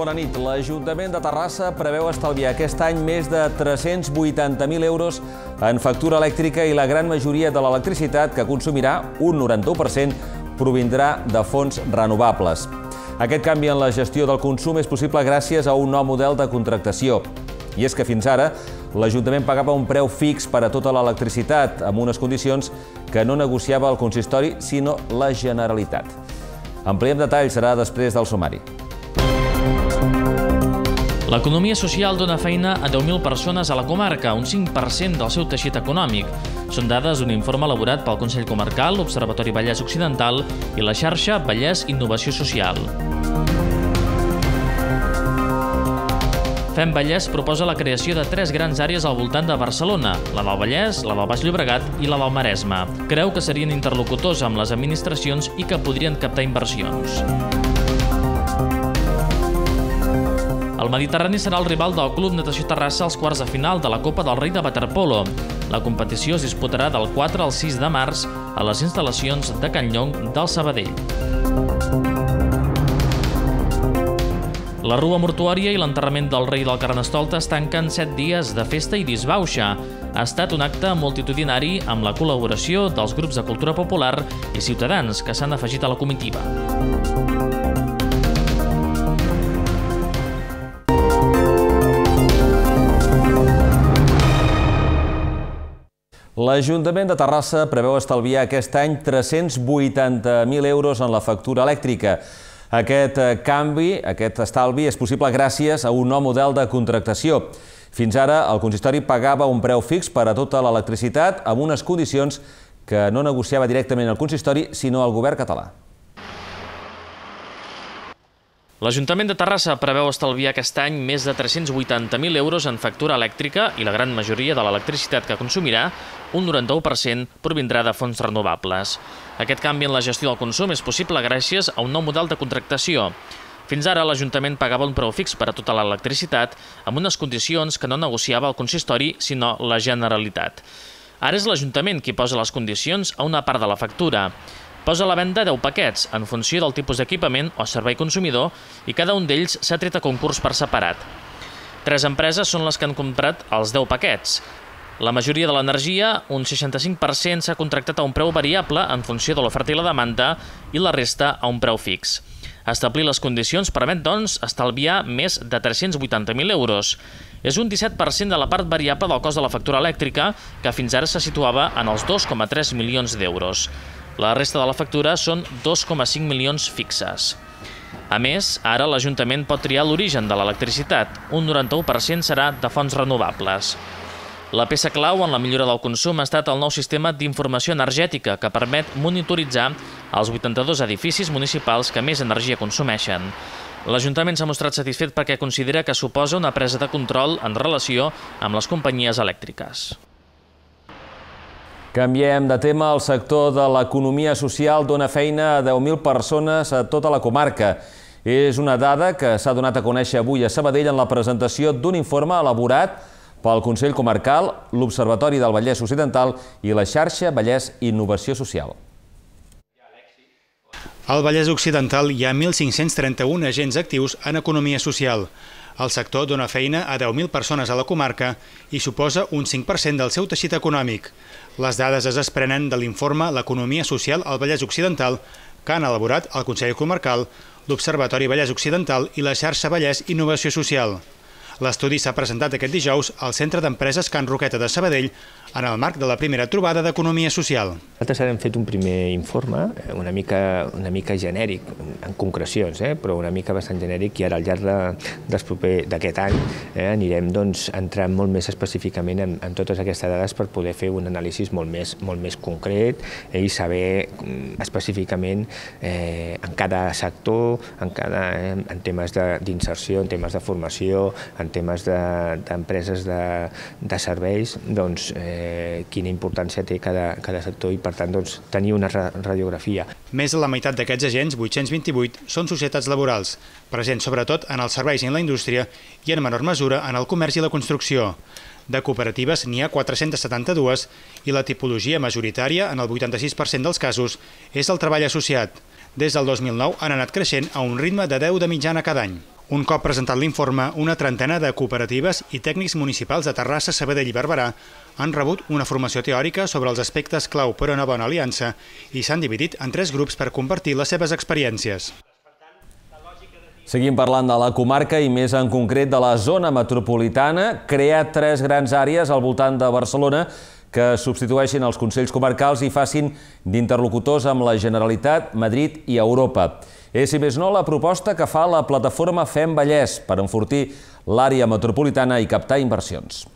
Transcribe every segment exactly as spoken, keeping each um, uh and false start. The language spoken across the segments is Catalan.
Bona nit. L'Ajuntament de Terrassa preveu estalviar aquest any més de tres-cents vuitanta mil euros en factura elèctrica i la gran majoria de l'electricitat que consumirà, un noranta-u per cent, provindrà de fonts renovables. Aquest canvi en la gestió del consum és possible gràcies a un nou model de contractació. I és que fins ara l'Ajuntament pagava un preu fix per a tota l'electricitat, amb unes condicions que no negociava el consistori, sinó la Generalitat. Ampliem detalls, serà després del sumari. L'economia social dona feina a deu mil persones a la comarca, un cinc per cent del seu teixit econòmic. Són dades d'un informe elaborat pel Consell Comarcal, l'Observatori Vallès Occidental i la xarxa Vallès Innovació Social. Fem Vallès proposa la creació de tres grans àrees al voltant de Barcelona, la del Vallès, la del Baix Llobregat i la del Maresme. Creu que serien interlocutors amb les administracions i que podrien captar inversions. El Mediterrani serà el rival del Club Natació Terrassa als quarts de final de la Copa del Rei de waterpolo. La competició es disputarà del quatre al sis de març a les instal·lacions de Can Llong del Sabadell. La rua mortuària i l'enterrament del rei del Carnestoltes tanquen set dies de festa i disbauxa. Ha estat un acte multitudinari amb la col·laboració dels grups de cultura popular i ciutadans que s'han afegit a la comitiva. L'Ajuntament de Terrassa preveu estalviar aquest any tres-cents vuitanta mil euros en la factura elèctrica. Aquest canvi, aquest estalvi, és possible gràcies a un nou model de contractació. Fins ara, el consistori pagava un preu fix per a tota l'electricitat amb unes condicions que no negociava directament el consistori, sinó el govern català. L'Ajuntament de Terrassa preveu estalviar aquest any més de tres-cents vuitanta mil euros en factura elèctrica i la gran majoria de l'electricitat que consumirà, un noranta-u per cent, provindrà de fonts renovables. Aquest canvi en la gestió del consum és possible gràcies a un nou model de contractació. Fins ara, l'Ajuntament pagava un preu fix per a tota l'electricitat amb unes condicions que no negociava el consistori, sinó la Generalitat. Ara és l'Ajuntament qui posa les condicions a una part de la factura. Posa a la venda deu paquets, en funció del tipus d'equipament o servei consumidor, i cada un d'ells s'ha tret a concurs per separat. Tres empreses són les que han comprat els deu paquets. La majoria de l'energia, un seixanta-cinc per cent, s'ha contractat a un preu variable en funció de l'oferta i la demanda i la resta a un preu fix. Establir les condicions permet, doncs, estalviar més de tres-cents vuitanta mil euros. És un disset per cent de la part variable del cost de la factura elèctrica, que fins ara se situava en els dos coma tres milions d'euros. La resta de la factura són dos coma cinc milions fixes. A més, ara l'Ajuntament pot triar l'origen de l'electricitat. Un noranta-u per cent serà de fonts renovables. La peça clau en la millora del consum ha estat el nou sistema d'informació energètica que permet monitoritzar els vuitanta-dos edificis municipals que més energia consumeixen. L'Ajuntament s'ha mostrat satisfet perquè considera que suposa una presa de control en relació amb les companyies elèctriques. Canviem de tema. El sector de l'economia social dona feina a deu mil persones a tota la comarca. És una dada que s'ha donat a conèixer avui a Sabadell en la presentació d'un informe elaborat pel Consell Comarcal, l'Observatori del Vallès Occidental i la xarxa Vallès Innovació Social. Al Vallès Occidental hi ha mil cinc-cents trenta-un agents actius en economia social. El sector dona feina a deu mil persones a la comarca i suposa un cinc per cent del seu teixit econòmic. Les dades es desprenen de l'informe L'economia social al Vallès Occidental que han elaborat el Consell Comarcal, l'Observatori Vallès Occidental i la xarxa Vallès Innovació Social. L'estudi s'ha presentat aquest dijous al Centre d'Empreses Can Roqueta de Sabadell en el marc de la primera trobada d'economia social. Nosaltres hem fet un primer informe, una mica, una mica genèric, en concrecions, eh? però una mica bastant genèric, i ara al llarg d'aquest any eh, anirem doncs, entrant molt més específicament en, en totes aquestes dades per poder fer un anàlisi molt més, molt més concret eh, i saber específicament eh, en cada sector, en, cada, eh, en temes d'inserció, en temes de formació, en temes d'empreses de, de, de serveis, doncs, eh, quina importància té cada, cada sector i, per tant, doncs, tenir una radiografia. Més de la meitat d'aquests agents, vuit-cents vint-i-vuit, són societats laborals, presents sobretot en els serveis i en la indústria i en menor mesura en el comerç i la construcció. De cooperatives n'hi ha quatre-cents setanta-dues i la tipologia majoritària, en el vuitanta-sis per cent dels casos, és el treball associat. Des del dos mil nou han anat creixent a un ritme de deu de mitjana cada any. Un cop presentat l'informe, una trentena de cooperatives i tècnics municipals de Terrassa, Sabadell i Barberà han rebut una formació teòrica sobre els aspectes clau per a una bona aliança i s'han dividit en tres grups per compartir les seves experiències. Seguim parlant de la comarca i més en concret de la zona metropolitana. Crear tres grans àrees al voltant de Barcelona que substitueixin els consells comarcals i facin d'interlocutors amb la Generalitat, Madrid i Europa. És, si més no, la proposta que fa la plataforma Fem Vallès per enfortir l'àrea metropolitana i captar inversions.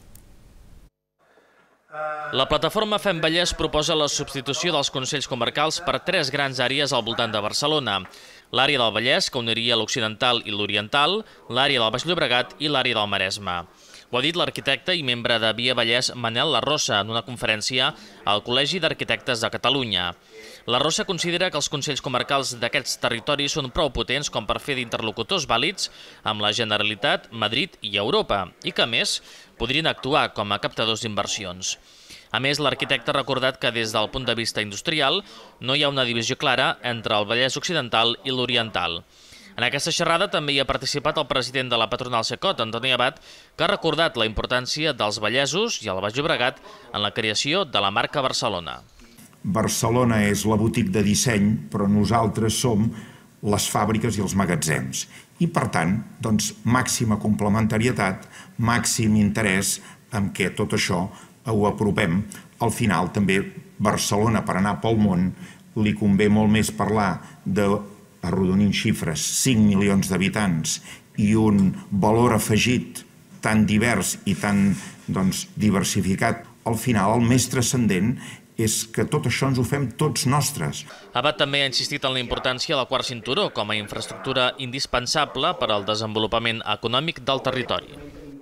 La plataforma Fem Vallès proposa la substitució dels consells comarcals per tres grans àrees al voltant de Barcelona. L'àrea del Vallès, que uniria l'Occidental i l'Oriental, l'àrea del Baix Llobregat i l'àrea del Maresme. Ho ha dit l'arquitecte i membre de Via Vallès, Manel Larrosa, en una conferència al Col·legi d'Arquitectes de Catalunya. Larrosa considera que els consells comarcals d'aquests territoris són prou potents com per fer d'interlocutors vàlids amb la Generalitat, Madrid i Europa, i que, a més, podrien actuar com a captadors d'inversions. A més, l'arquitecte ha recordat que des del punt de vista industrial no hi ha una divisió clara entre el Vallès Occidental i l'Oriental. En aquesta xerrada també hi ha participat el president de la patronal Secot, Antoni Abad, que ha recordat la importància dels vallesos i el Baix Llobregat en la creació de la marca Barcelona. Barcelona és la botiga de disseny, però nosaltres som les fàbriques i els magatzems. I, per tant, doncs, màxima complementarietat, màxim interès en què tot això ho apropem. Al final, també, Barcelona, per anar pel món, li convé molt més parlar de, arrodonint xifres, cinc milions d'habitants i un valor afegit tan divers i tan doncs, diversificat. Al final, el més transcendent és que tot això ens ho fem tots nostres. Abad també ha insistit en la importància del quart cinturó com a infraestructura indispensable per al desenvolupament econòmic del territori.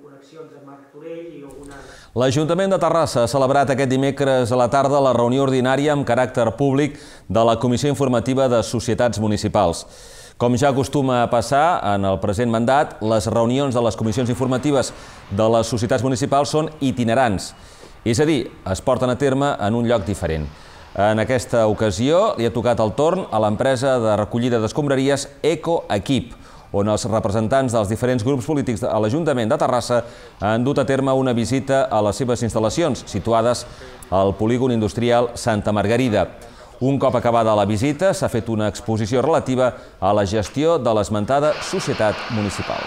L'Ajuntament de Terrassa ha celebrat aquest dimecres a la tarda la reunió ordinària amb caràcter públic de la Comissió Informativa de Societats Municipals. Com ja acostuma a passar en el present mandat, les reunions de les comissions informatives de les societats municipals són itinerants. És a dir, es porten a terme en un lloc diferent. En aquesta ocasió li ha tocat el torn a l'empresa de recollida d'escombraries Ecoequip, on els representants dels diferents grups polítics de l'Ajuntament de Terrassa han dut a terme una visita a les seves instal·lacions, situades al polígon industrial Santa Margarida. Un cop acabada la visita, s'ha fet una exposició relativa a la gestió de l'esmentada societat municipal.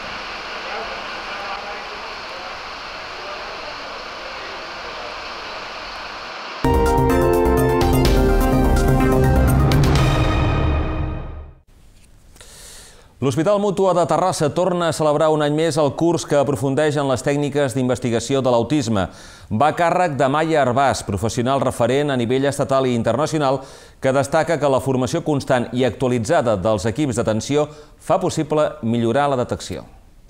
L'Hospital Mútua de Terrassa torna a celebrar un any més el curs que aprofundeix en les tècniques d'investigació de l'autisme. Va a càrrec de Maia Arbàs, professional referent a nivell estatal i internacional, que destaca que la formació constant i actualitzada dels equips d'atenció fa possible millorar la detecció.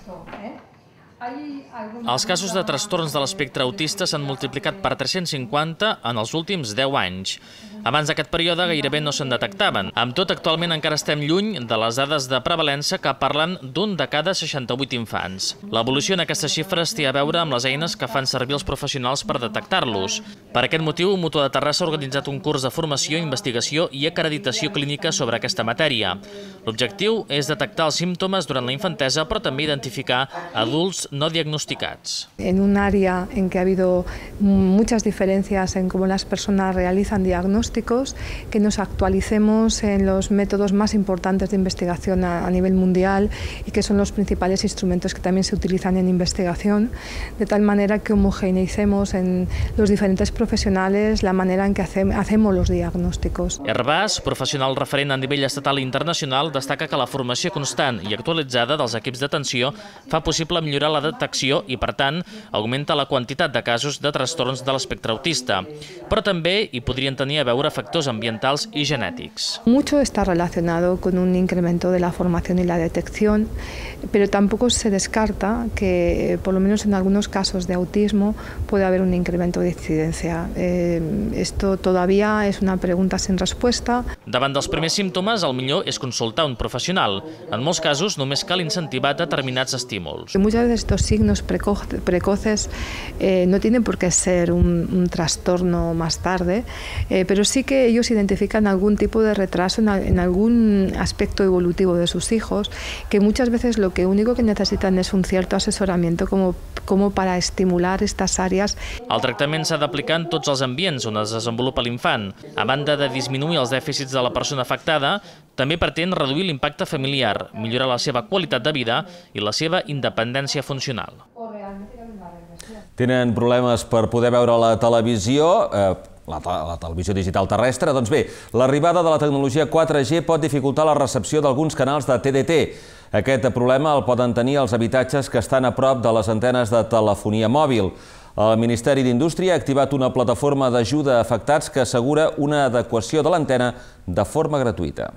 Els casos de trastorns de l'espectre autista s'han multiplicat per tres-cents cinquanta en els últims deu anys. Abans d'aquest període gairebé no se'n detectaven. Amb tot, actualment encara estem lluny de les dades de prevalença que parlen d'un de cada seixanta-vuit infants. L'evolució en aquestes xifres té a veure amb les eines que fan servir els professionals per detectar-los. Per aquest motiu, Mútua de Terrassa ha organitzat un curs de formació, investigació i acreditació clínica sobre aquesta matèria. L'objectiu és detectar els símptomes durant la infantesa, però també identificar adults no diagnosticats. En un área en que ha habido muchas diferencias en cómo las personas realizan diagnósticos, que nos actualicemos en los métodos más importantes de investigación a, a nivel mundial y que son los principales instrumentos que también se utilizan en investigación, de tal manera que homogeneicemos en los diferentes profesionales la manera en que hace, hacemos los diagnósticos. Arbàs, professional referent a nivell estatal i internacional, destaca que la formació constant i actualitzada dels equips d'atenció fa possible millorar la detecció i, per tant, augmenta la quantitat de casos de trastorns de l'espectre autista. Però també hi podrien tenir a veure factors ambientals y genéticos. Mucho está relacionado con un incremento de la formación y la detección, pero tampoco se descarta que, por lo menos en algunos casos de autismo, puede haber un incremento de incidencia. Eh, esto todavía es una pregunta sin respuesta. Davant dels primers símptomes, el millor és consultar un professional. En molts casos, només cal incentivar determinats estímuls. Muchas veces estos signos preco precoces eh, no tienen por qué ser un, un trastorno más tarde, eh, pero sí que ellos identifican algún tipo de retraso en algún aspecto evolutivo de sus hijos, que muchas veces lo que único que necesitan es un cierto asesoramiento como, como para estimular estas áreas. El tractament s'ha d'aplicar en tots els ambients on es desenvolupa l'infant. A banda de disminuir els dèficits de la persona afectada, també pretén reduir l'impacte familiar, millorar la seva qualitat de vida i la seva independència funcional. Tenen problemes per poder veure la televisió, eh, la, la televisió digital terrestre? Doncs bé, l'arribada de la tecnologia quatre G pot dificultar la recepció d'alguns canals de T D T. Aquest problema el poden tenir els habitatges que estan a prop de les antenes de telefonia mòbil. El Ministeri d'Indústria ha activat una plataforma d'ajuda a afectats que assegura una adequació de l'antena de forma gratuïta.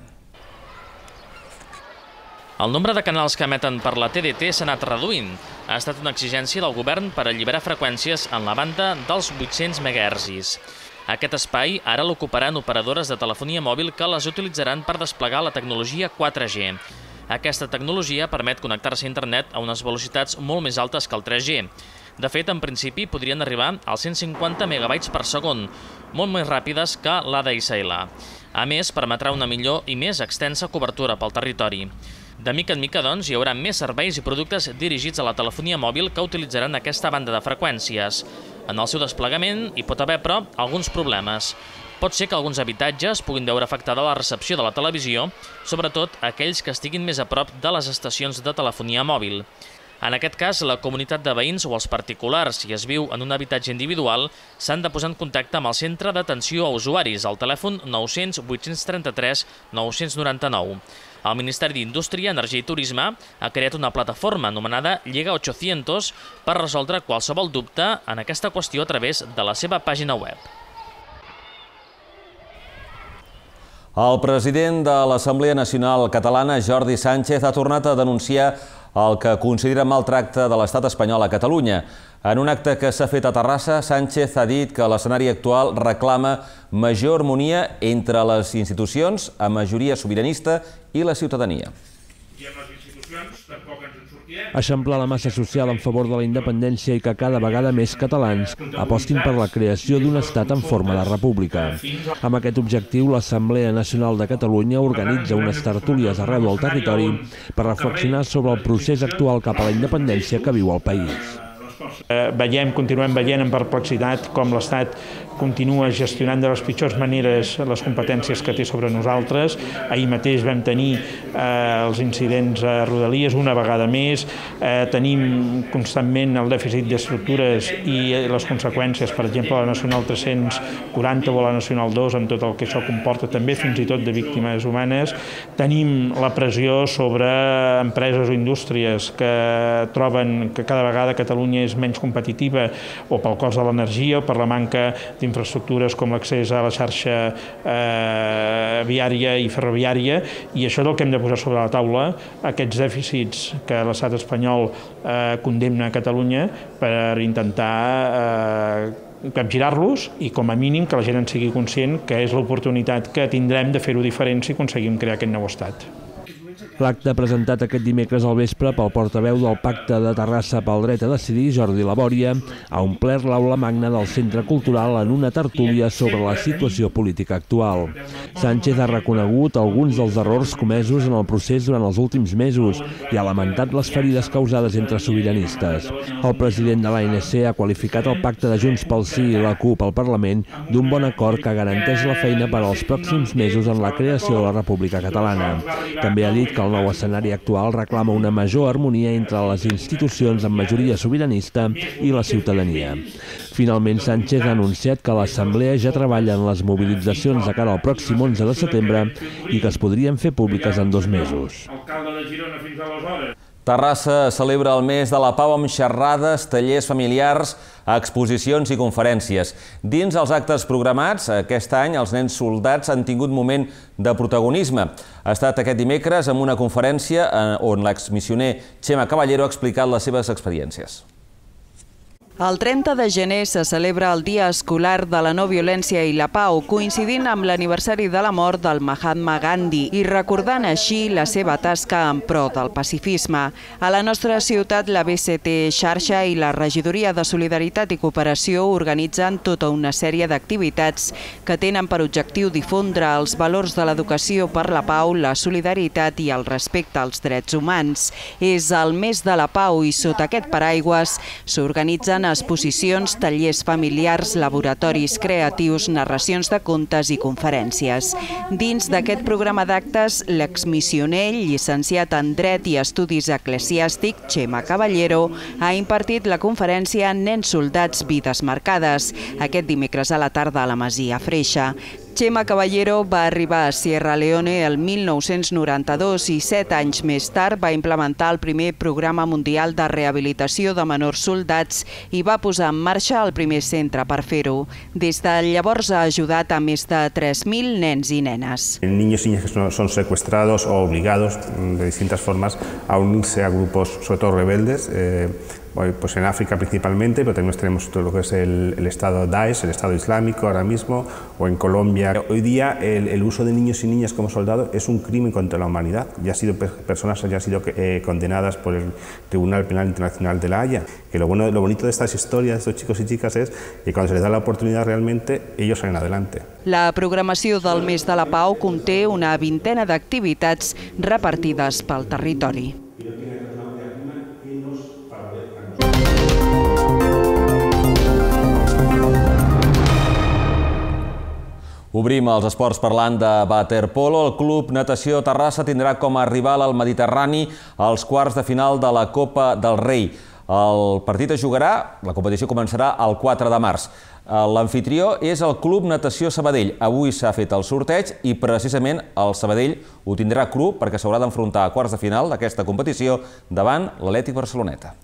El nombre de canals que emeten per la T D T s'ha anat reduint. Ha estat una exigència del govern per alliberar freqüències en la banda dels vuit-cents megahertzis. Aquest espai ara l'ocuparan operadores de telefonia mòbil que les utilitzaran per desplegar la tecnologia quatre G. Aquesta tecnologia permet connectar-se a internet a unes velocitats molt més altes que el tres G. De fet, en principi, podrien arribar als cent cinquanta megabytes per segon, molt més ràpides que l'A D S L. A més, permetrà una millor i més extensa cobertura pel territori. De mica en mica, doncs, hi haurà més serveis i productes dirigits a la telefonia mòbil que utilitzaran aquesta banda de freqüències. En el seu desplegament hi pot haver, però, alguns problemes. Pot ser que alguns habitatges puguin veure afectada la recepció de la televisió, sobretot aquells que estiguin més a prop de les estacions de telefonia mòbil. En aquest cas, la comunitat de veïns o els particulars, si es viu en un habitatge individual, s'han de posar en contacte amb el Centre d'Atenció a Usuaris, al telèfon nou-cents vuit-cents trenta-tres nou-cents noranta-nou. El Ministeri d'Indústria, Energia i Turisme ha creat una plataforma anomenada Llega ocho-cientos per resoldre qualsevol dubte en aquesta qüestió a través de la seva pàgina web. El president de l'Assemblea Nacional Catalana, Jordi Sánchez, ha tornat a denunciar el que considera maltracte de l'estat espanyol a Catalunya. En un acte que s'ha fet a Terrassa, Sánchez ha dit que l'escenari actual reclama major harmonia entre les institucions, a majoria sobiranista, i la ciutadania. I amb les institucions tampoc ens en sortirem. Eixamplar la massa social en favor de la independència i que cada vegada més catalans apostin per la creació d'un estat en forma de república. Amb aquest objectiu, l'Assemblea Nacional de Catalunya organitza unes tertúlies arreu del territori per reflexionar sobre el procés actual cap a la independència que viu el país. Eh, veiem, continuem veient amb perplexitat com l'Estat continua gestionant de les pitjors maneres les competències que té sobre nosaltres. Ahir mateix vam tenir eh, els incidents a Rodalies una vegada més, eh, tenim constantment el dèficit d'estructures i les conseqüències, per exemple, la Nacional tres-cents quaranta o la Nacional dos, amb tot el que això comporta també, fins i tot de víctimes humanes. Tenim la pressió sobre empreses o indústries que troben que cada vegada Catalunya és menys competitiva o pel cost de l'energia o per la manca d'infraestructures com l'accés a la xarxa eh, viària i ferroviària, i això és el que hem de posar sobre la taula, aquests dèficits que l'estat espanyol eh, condemna a Catalunya, per intentar eh, capgirar-los i com a mínim que la gent en sigui conscient que és l'oportunitat que tindrem de fer-ho diferent si aconseguim crear aquest nou estat. L'acte presentat aquest dimecres al vespre pel portaveu del Pacte de Terrassa pel Dret a Decidir, Jordi Labòria, ha omplert l'aula magna del Centre Cultural en una tertúlia sobre la situació política actual. Sánchez ha reconegut alguns dels errors comesos en el procés durant els últims mesos i ha lamentat les ferides causades entre sobiranistes. El president de l'A N C ha qualificat el pacte de Junts pel Sí i la CUP al Parlament d'un bon acord que garanteix la feina per als pròxims mesos en la creació de la República Catalana. També ha dit que el nou escenari actual reclama una major harmonia entre les institucions amb majoria sobiranista i la ciutadania. Finalment, Sánchez ha anunciat que l'Assemblea ja treballa en les mobilitzacions de cara al pròxim onze de setembre i que es podrien fer públiques en dos mesos. Terrassa celebra el mes de la pau amb xerrades, tallers familiars, exposicions i conferències. Dins els actes programats, aquest any els nens soldats han tingut moment de protagonisme. Ha estat aquest dimecres amb una conferència on l'exmissioner Xema Caballero ha explicat les seves experiències. El trenta de gener se celebra el Dia Escolar de la No Violència i la Pau, coincidint amb l'aniversari de la mort del Mahatma Gandhi i recordant així la seva tasca en pro del pacifisme. A la nostra ciutat, la B C T Xarxa i la Regidoria de Solidaritat i Cooperació organitzen tota una sèrie d'activitats que tenen per objectiu difondre els valors de l'educació per la pau, la solidaritat i el respecte als drets humans. És el mes de la pau i sota aquest paraigües s'organitzen exposicions, tallers familiars, laboratoris creatius, narracions de contes i conferències. Dins d'aquest programa d'actes, l'exmissioner, llicenciat en Dret i Estudis Eclesiàstic, Xema Caballero, ha impartit la conferència Nens soldats, vides marcades, aquest dimecres a la tarda a la Masia Freixa. Xema Caballero va arribar a Sierra Leone el mil nou-cents noranta-dos i set anys més tard va implementar el primer programa mundial de rehabilitació de menors soldats i va posar en marxa el primer centre per fer-ho. Des de llavors ha ajudat a més de tres mil nens i nenes. Niños y niñas que son secuestrados o obligados de distintas formas a unirse a grupos, sobre todo rebeldes, eh, pues en África principalmente, pero también tenemos todo lo que es el, el Estado Daesh, el Estado Islámico ahora mismo, o en Colombia. Hoy día el, el uso de niños y niñas como soldados es un crimen contra la humanidad. Ya han sido personas ya han sido eh, condenadas por el Tribunal Penal Internacional de La Haya. Que lo, bueno, lo bonito de estas historias, de estos chicos y chicas, es que cuando se les da la oportunidad realmente, ellos salen adelante. La programació del Mes de la Pau conté una vintena d'activitats repartides pel territori. Obrim els esports parlant de waterpolo. El Club Natació Terrassa tindrà com a rival al Mediterrani als quarts de final de la Copa del Rei. El partit es jugarà, la competició començarà el quatre de març. L'anfitrió és el Club Natació Sabadell. Avui s'ha fet el sorteig i precisament el Sabadell ho tindrà cru perquè s'haurà d'enfrontar a quarts de final d'aquesta competició davant l'Atlètic Barceloneta.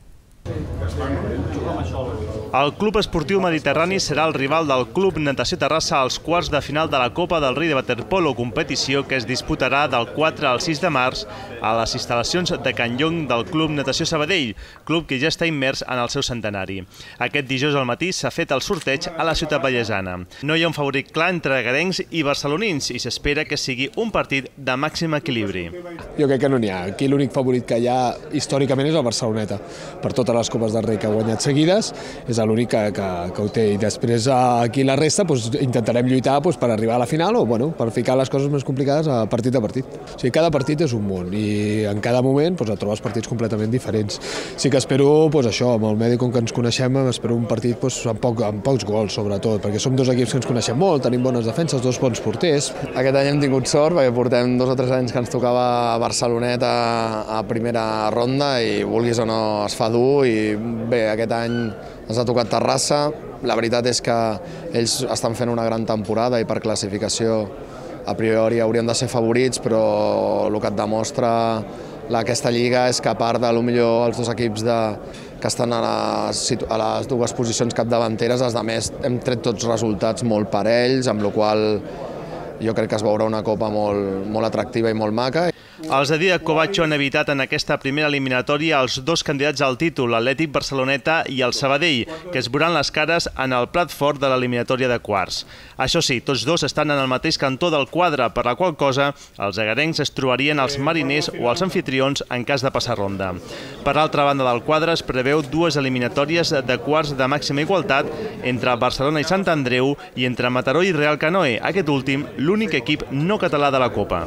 El Club Esportiu Mediterrani serà el rival del Club Natació Terrassa als quarts de final de la Copa del Rei de Waterpolo, competició que es disputarà del quatre al sis de març a les instal·lacions de Can Llong del Club Natació Sabadell, club que ja està immers en el seu centenari. Aquest dijous al matí s'ha fet el sorteig a la ciutat vallesana. No hi ha un favorit clar entre garencs i barcelonins i s'espera que sigui un partit de màxim equilibri. Jo crec que no n'hi ha. Aquí l'únic favorit que hi ha històricament és el Barceloneta. Per totes les Copes del Rei que ha guanyat seguides, és l'únic que, que, que ho té. I després aquí la resta doncs, intentarem lluitar doncs, per arribar a la final o bueno, per ficar les coses més complicades a partit a partit. O sigui, cada partit és un món i en cada moment doncs, et trobes partits completament diferents. Sí que espero doncs, això, amb el medi com que ens coneixem, espero un partit doncs, amb, poc, amb pocs gols, sobretot, perquè som dos equips que ens coneixem molt, tenim bones defenses, dos bons porters. Aquest any hem tingut sort perquè portem dos o tres anys que ens tocava Barceloneta a primera ronda i vulguis o no es fa dur i bé, aquest any ens ha tocat Terrassa. La veritat és que ells estan fent una gran temporada i per classificació a priori haurien de ser favorits, però el que et demostra aquesta lliga és que a part de potser els dos equips de, que estan a les, a les dues posicions capdavanteres, els altres hem tret tots resultats molt parells, amb la qual jo crec que es veurà una copa molt, molt atractiva i molt maca. Els de Díaz Covacho han evitat en aquesta primera eliminatòria els dos candidats al títol, l'Atlètic Barceloneta i el Sabadell, que es veuran les cares en el plat fort de l'eliminatòria de quarts. Això sí, tots dos estan en el mateix cantó del quadre, per la qual cosa els agarencs es trobarien els mariners o els anfitrions en cas de passar ronda. Per l'altra banda del quadre es preveu dues eliminatòries de quarts de màxima igualtat entre Barcelona i Sant Andreu i entre Mataró i Real Canoe, aquest últim l'únic equip no català de la Copa.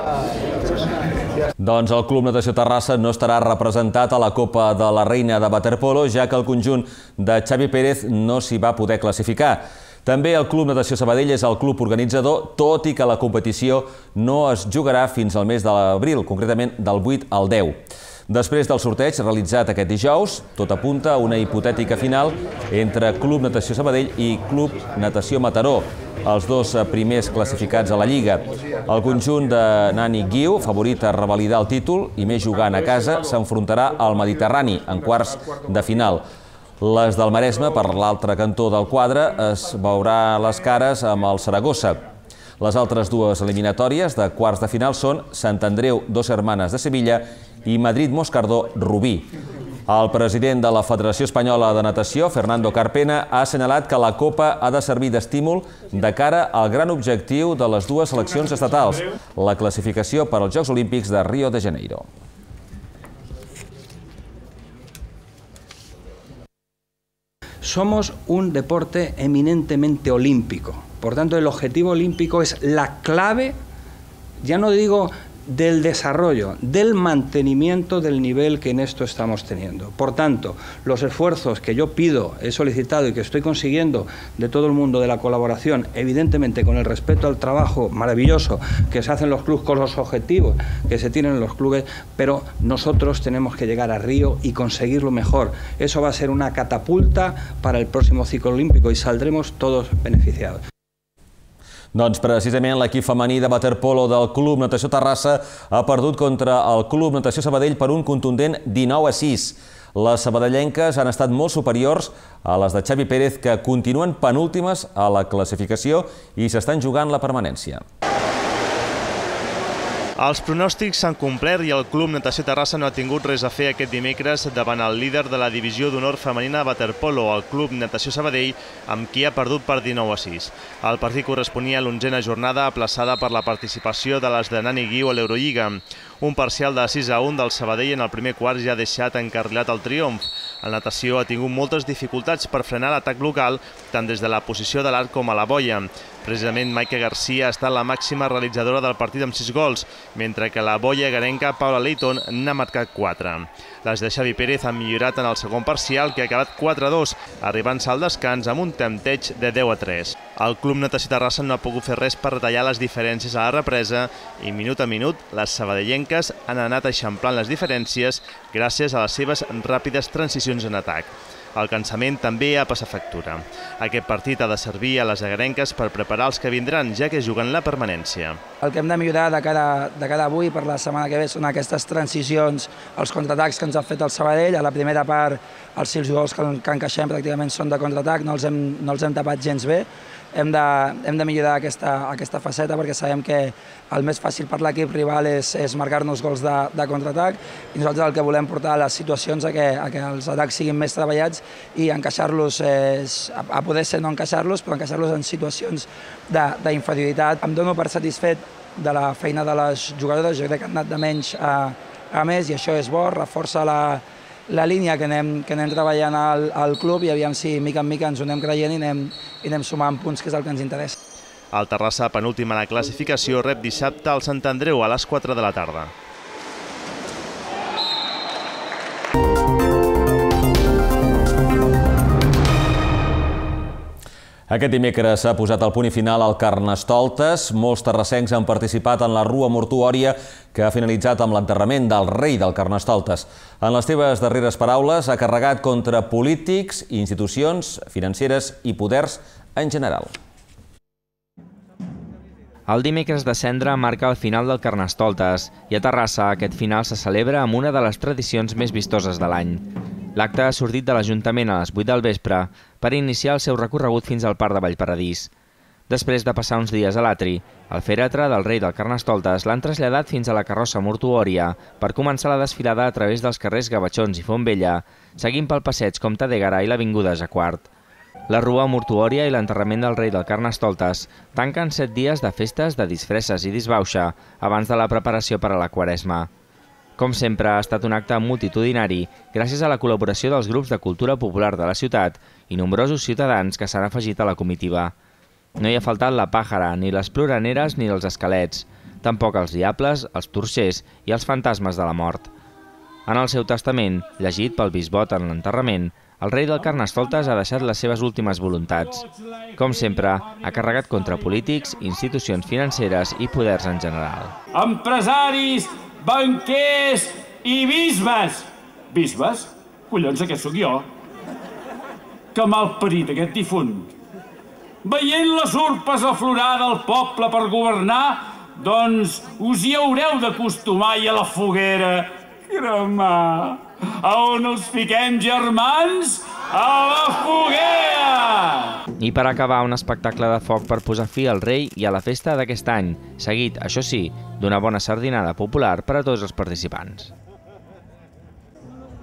Doncs el Club Natació Terrassa no estarà representat a la Copa de la Reina de Waterpolo, ja que el conjunt de Xavi Pérez no s'hi va poder classificar. També el Club Natació Sabadell és el club organitzador, tot i que la competició no es jugarà fins al mes de l'abril, concretament del vuit al deu. Després del sorteig realitzat aquest dijous, tot apunta a una hipotètica final entre Club Natació Sabadell i Club Natació Mataró, els dos primers classificats a la Lliga. El conjunt de Nani Guiu, favorit a revalidar el títol i més jugant a casa, s'enfrontarà al Mediterrani en quarts de final. Les del Maresme, per l'altre cantó del quadre, es veurà les cares amb el Saragossa. Les altres dues eliminatòries de quarts de final són Sant Andreu, Dos Hermanes de Sevilla i Madrid-Moscardó, Rubí. El president de la Federació Espanyola de Natació, Fernando Carpena, ha assenyalat que la Copa ha de servir d'estímul de cara al gran objectiu de les dues seleccions estatals, la classificació per als Jocs Olímpics de Río de Janeiro. Somos un deporte eminentemente olímpico. Por tanto, el objetivo olímpico es la clave, ya no digo del desarrollo, del mantenimiento del nivel que en esto estamos teniendo. Por tanto, los esfuerzos que yo pido, he solicitado y que estoy consiguiendo de todo el mundo de la colaboración, evidentemente con el respeto al trabajo maravilloso que se hacen los clubes, con los objetivos que se tienen en los clubes, pero nosotros tenemos que llegar a Río y conseguirlo mejor. Eso va a ser una catapulta para el próximo ciclo olímpico y saldremos todos beneficiados. Doncs precisament l'equip femení de waterpolo del Club Natació Terrassa ha perdut contra el Club Natació Sabadell per un contundent dinou a sis. Les sabadellenques han estat molt superiors a les de Xavi Pérez, que continuen penúltimes a la classificació i s'estan jugant la permanència. Els pronòstics s'han complert i el Club Natació Terrassa no ha tingut res a fer aquest dimecres davant el líder de la divisió d'honor femenina de waterpolo, el Club Natació Sabadell, amb qui ha perdut per dinou a sis. El partit corresponia a l'onzena jornada aplaçada per la participació de les de Nani Guiu a l'Eurolliga. Un parcial de sis a un del Sabadell en el primer quart ja ha deixat encarrilat el triomf. El natació ha tingut moltes dificultats per frenar l'atac local, tant des de la posició de l'arc com a la boia. Precisament Maika Garcia ha estat la màxima realitzadora del partit amb sis gols, mentre que la boia garenca Paula Leighton n'ha marcat quatre. Les de Xavi Pérez han millorat en el segon parcial, que ha acabat quatre a dos, arribant-se al descans amb un tempteig de deu a tres. El Club Natació Terrassa no ha pogut fer res per retallar les diferències a la represa i minut a minut les sabadellenques han anat eixamplant les diferències gràcies a les seves ràpides transicions en atac. El cansament també ha passat factura. Aquest partit ha de servir a les agarenques per preparar els que vindran, ja que juguen la permanència. El que hem de millorar de cara, de cara avui per la setmana que ve són aquestes transicions, els contraatacs que ens ha fet el Sabadell. A la primera part, els sis gols que, que encaixem pràcticament són de contraatac, no els hem, no els hem tapat gens bé. Hem de, hem de millorar aquesta, aquesta faceta perquè sabem que el més fàcil per l'equip rival és, és marcar-nos gols de, de contraatac i nosaltres el que volem portar a les situacions a que, a que els atacs siguin més treballats i encaixar-los, eh, a, a poder ser no encaixar-los, però encaixar-los en situacions d'inferioritat. Em dono per satisfet de la feina de les jugadores, jo crec que han anat de menys a, a més i això és bo, reforça la, la línia que anem, que anem treballant al, al club i aviam si mica en mica ens ho anem creient i anem, i anem sumant punts, que és el que ens interessa. El Terrassa, penúltim a la classificació, rep dissabte al Sant Andreu a les quatre de la tarda. Aquest dimecres s'ha posat el punt i final al Carnestoltes. Molts terrassencs han participat en la rua mortuòria que ha finalitzat amb l'enterrament del rei del Carnestoltes. En les teves darreres paraules ha carregat contra polítics, institucions financeres i poders en general. El dimecres de cendra marca el final del Carnestoltes i a Terrassa aquest final se celebra amb una de les tradicions més vistoses de l'any. L'acte ha sortit de l'Ajuntament a les vuit del vespre per iniciar el seu recorregut fins al Parc de Vallparadís. Després de passar uns dies a l'atri, el fèretre del rei del Carnestoltes l'han traslladat fins a la carrossa mortuòria per començar la desfilada a través dels carrers Gavatxons i Fontvella, seguint pel passeig Comte d'Ègara i l'Avinguda Jacquard. La rua mortuòria i l'enterrament del rei del Carnestoltes tanquen set dies de festes, de disfresses i disbauxa abans de la preparació per a la Quaresma. Com sempre, ha estat un acte multitudinari gràcies a la col·laboració dels grups de cultura popular de la ciutat i nombrosos ciutadans que s'han afegit a la comitiva. No hi ha faltat la pàjara, ni les ploraneres ni els esquelets, tampoc els diables, els torxers i els fantasmes de la mort. En el seu testament, llegit pel bisbot en l'enterrament, el rei del Carnestoltes ha deixat les seves últimes voluntats. Com sempre, ha carregat contra polítics, institucions financeres i poders en general. Empresaris, banquers i bisbes. Bisbes? Collons, aquest sóc jo. Que malparit aquest difunt. Veient les urpes aflorar del poble per governar, doncs us hi haureu d'acostumar i a la foguera cremar. A on els fiquem, germans? A la foguera! I per acabar, un espectacle de foc per posar fi al rei i a la festa d'aquest any, seguit, això sí, d'una bona sardinada popular per a tots els participants.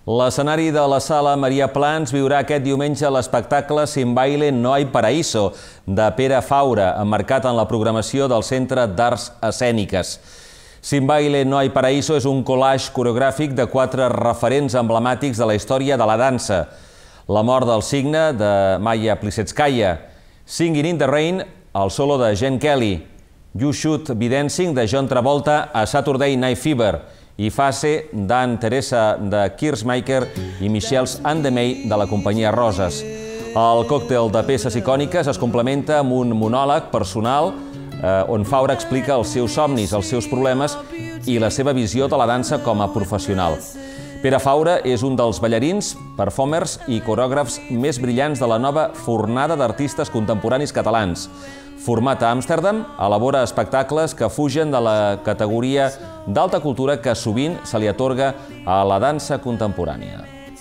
L'escenari de la Sala Maria Plans viurà aquest diumenge l'espectacle Sin baile no hay paraíso, de Pere Faura, emmarcat en la programació del Centre d'Arts Escèniques. Sin baile no hay paraíso és un collage coreogràfic de quatre referents emblemàtics de la història de la dansa. La mort del cigne, de Maya Plisetskaya, Singing in the Rain, el solo de Gene Kelly, You Should Be Dancing, de John Travolta, a Saturday Night Fever, i Fase, d'Anne Teresa, de Kiersmaker, i Michel's and the May, de la companyia Roses. El còctel de peces icòniques es complementa amb un monòleg personal on Faura explica els seus somnis, els seus problemes i la seva visió de la dansa com a professional. Pere Faura és un dels ballarins, performers i coreògrafs més brillants de la nova fornada d'artistes contemporanis catalans. Format a Amsterdam, elabora espectacles que fugen de la categoria d'alta cultura que sovint se li atorga a la dansa contemporània.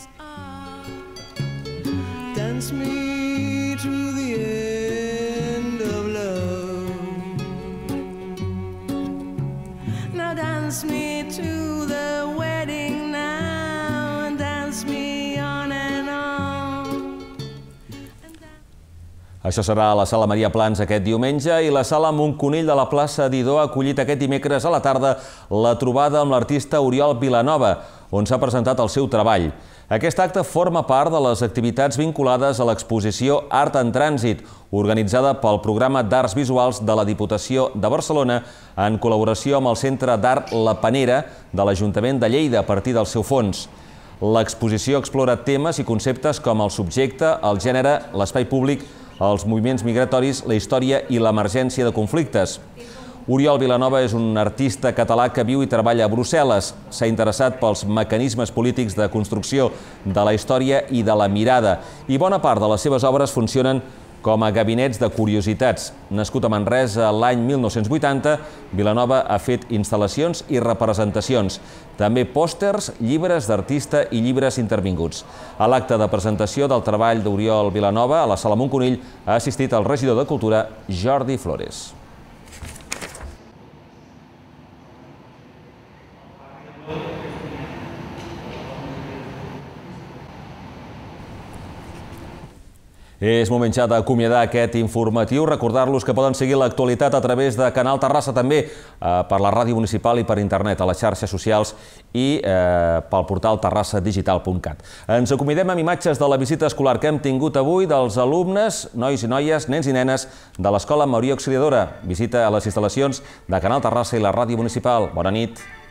Dance me to the end of love. Now dance me to the wedding now and dance me on and on. Això serà a la Sala Maria Plans aquest diumenge i la Sala Montconill de la plaça Didó ha acollit aquest dimecres a la tarda la trobada amb l'artista Oriol Vilanova, on s'ha presentat el seu treball. Aquest acte forma part de les activitats vinculades a l'exposició Art en Trànsit, organitzada pel Programa d'Arts Visuals de la Diputació de Barcelona en col·laboració amb el Centre d'Art La Panera de l'Ajuntament de Lleida a partir del seu fons. L'exposició explora temes i conceptes com el subjecte, el gènere, l'espai públic, els moviments migratoris, la història i l'emergència de conflictes. Oriol Vilanova és un artista català que viu i treballa a Brussel·les. S'ha interessat pels mecanismes polítics de construcció de la història i de la mirada, i bona part de les seves obres funcionen com a gabinets de curiositats. Nascut a Manresa l'any mil nou-cents vuitanta, Vilanova ha fet instal·lacions i representacions, també pòsters, llibres d'artista i llibres intervinguts. A l'acte de presentació del treball d'Oriol Vilanova a la Sala Montconill ha assistit el regidor de Cultura, Jordi Flores. És moment ja d'acomiadar aquest informatiu. Recordar-los que poden seguir l'actualitat a través de Canal Terrassa també per la ràdio municipal i per internet, a les xarxes socials i pel portal terrassa digital punt cat. Ens acomidem amb imatges de la visita escolar que hem tingut avui dels alumnes, nois i noies, nens i nenes de l'Escola Maria Auxiliadora. Visita a les instal·lacions de Canal Terrassa i la ràdio municipal. Bona nit.